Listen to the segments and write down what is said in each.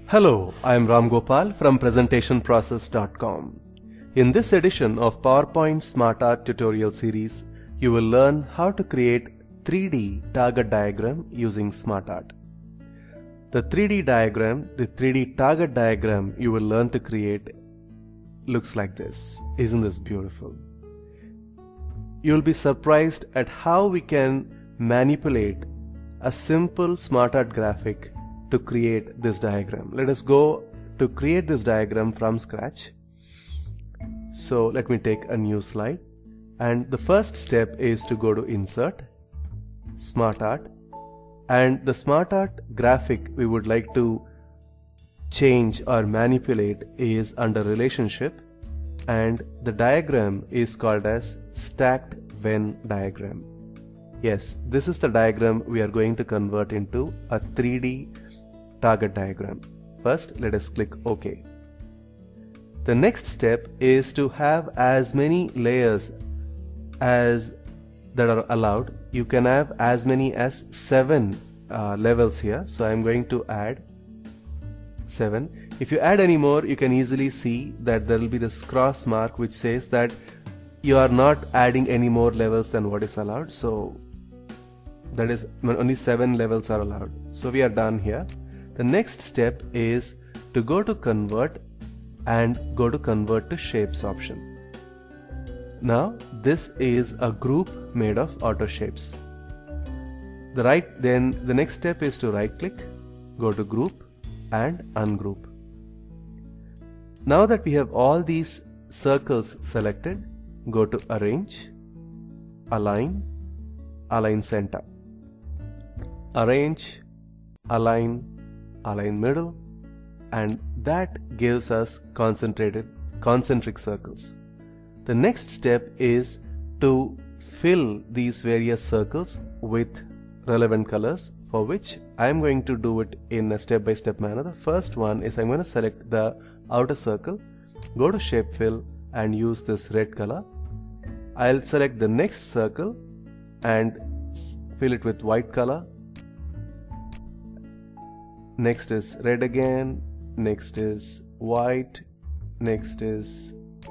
Hello, I am Ram Gopal from presentationprocess.com. In this edition of PowerPoint SmartArt tutorial series, you will learn how to create 3D target diagram using SmartArt. The 3D target diagram you will learn to create looks like this. Isn't this beautiful? You will be surprised at how we can manipulate a simple SmartArt graphic to create this diagram. Let us go to create this diagram from scratch. So let me take a new slide, and the first step is to go to Insert, SmartArt, and the SmartArt graphic we would like to change or manipulate is under Relationship, and the diagram is called as Stacked Venn diagram. Yes, this is the diagram we are going to convert into a 3D target diagram. First, let us click OK. The next step is to have as many layers as that are allowed. You can have as many as 7 levels here. So I am going to add 7. If you add any more, you can easily see that there will be this cross mark which says that you are not adding any more levels than what is allowed. So that is only 7 levels are allowed. So we are done here. The next step is to go to Convert and go to Convert to Shapes option. Now this is a group made of auto shapes. Then the next step is to right click, go to Group and Ungroup. Now that we have all these circles selected, go to Arrange, Align, Align Center, Arrange, Align, Align Middle, and that gives us concentric circles. The next step is to fill these various circles with relevant colors, for which I am going to do it in a step-by-step manner. The first one is I'm going to select the outer circle, go to Shape Fill and use this red color. I'll select the next circle and fill it with white color. Next is red again, next is white, next is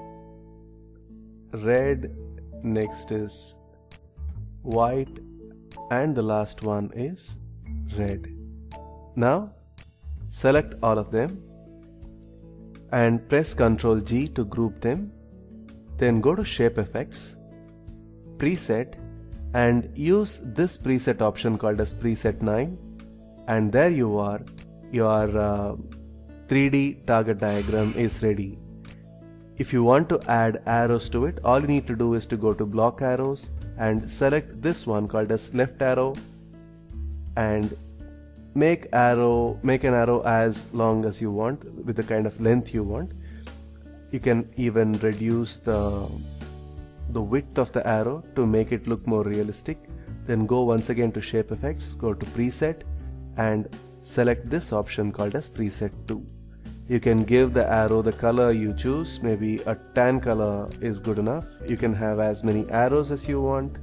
red, next is white, and the last one is red. Now select all of them and press Ctrl G to group them. Then go to Shape Effects, Preset, and use this preset option called as Preset 9. And there you are, your 3D target diagram is ready. If you want to add arrows to it, all you need to do is to go to Block Arrows and select this one called as left arrow and make an arrow as long as you want with the kind of length you want. You can even reduce the width of the arrow to make it look more realistic. Then go once again to Shape Effects, go to Preset and select this option called as Preset 2. You can give the arrow the color you choose. Maybe a tan color is good enough. You can have as many arrows as you want.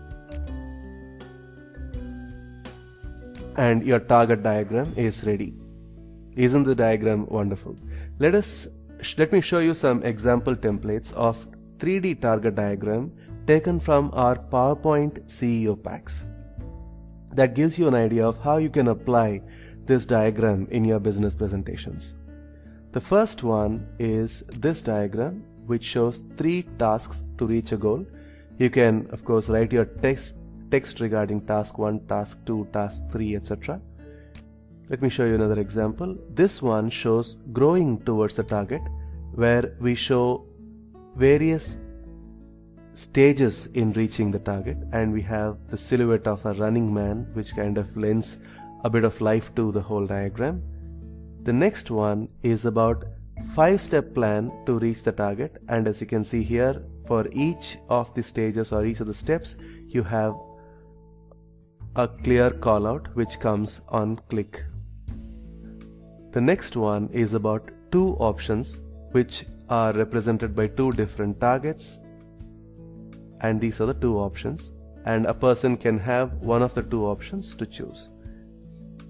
And your target diagram is ready. Isn't the diagram wonderful? Let me show you some example templates of 3D target diagram taken from our PowerPoint CEO packs. That gives you an idea of how you can apply this diagram in your business presentations. The first one is this diagram, which shows 3 tasks to reach a goal. You can of course write your text regarding task 1, task 2, task 3, etc. Let me show you another example. This one shows growing towards the target, where we show various stages in reaching the target, and we have the silhouette of a running man which kind of lends a bit of life to the whole diagram. The next one is about 5-step plan to reach the target, and as you can see here, for each of the stages or each of the steps you have a clear call out which comes on click. The next one is about 2 options which are represented by 2 different targets, and these are the 2 options, and a person can have one of the 2 options to choose.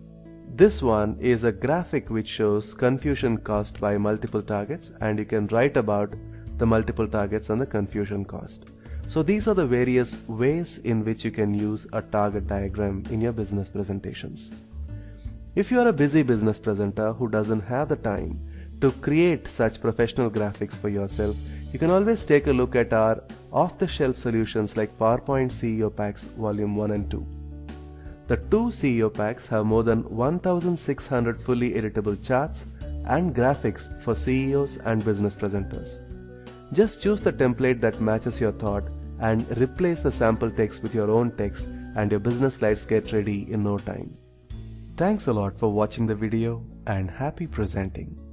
This one is a graphic which shows confusion caused by multiple targets, and you can write about the multiple targets and the confusion caused. So these are the various ways in which you can use a target diagram in your business presentations. If you are a busy business presenter who doesn't have the time to create such professional graphics for yourself, you can always take a look at our off-the-shelf solutions like PowerPoint CEO Packs Volume 1 and 2. The two CEO packs have more than 1,600 fully editable charts and graphics for CEOs and business presenters. Just choose the template that matches your thought and replace the sample text with your own text, and your business slides get ready in no time. Thanks a lot for watching the video, and happy presenting.